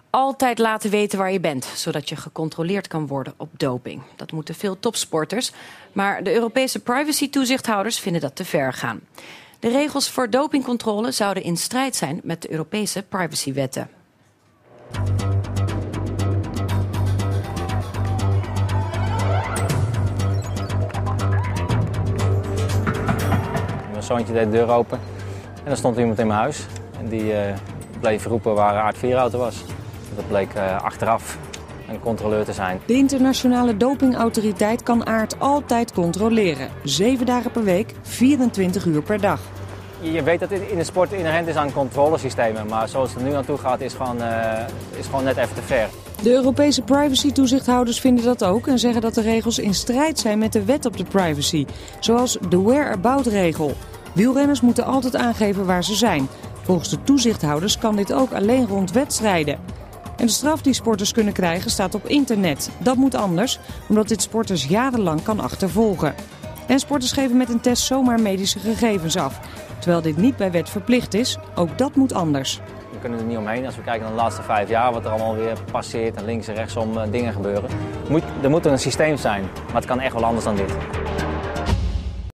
Altijd laten weten waar je bent, zodat je gecontroleerd kan worden op doping. Dat moeten veel topsporters, maar de Europese privacy-toezichthouders vinden dat te ver gaan. De regels voor dopingcontrole zouden in strijd zijn met de Europese privacywetten. Mijn zoontje deed de deur open en er stond iemand in mijn huis. En die bleef roepen waar Aert Vierhouten was. Dat bleek achteraf een controleur te zijn. De internationale dopingautoriteit kan Aert altijd controleren. 7 dagen per week, 24 uur per dag. Je weet dat het in de sport inherent is aan controlesystemen. Maar zoals het er nu aan toe gaat is gewoon net even te ver. De Europese privacy-toezichthouders vinden dat ook en zeggen dat de regels in strijd zijn met de wet op de privacy. Zoals de whereabout-regel. Wielrenners moeten altijd aangeven waar ze zijn. Volgens de toezichthouders kan dit ook alleen rond wedstrijden. En de straf die sporters kunnen krijgen staat op internet. Dat moet anders, omdat dit sporters jarenlang kan achtervolgen. En sporters geven met een test zomaar medische gegevens af. Terwijl dit niet bij wet verplicht is, ook dat moet anders. We kunnen er niet omheen. Als we kijken naar de laatste 5 jaar, wat er allemaal weer passeert en links en rechtsom dingen gebeuren. Er moet een systeem zijn, maar het kan echt wel anders dan dit.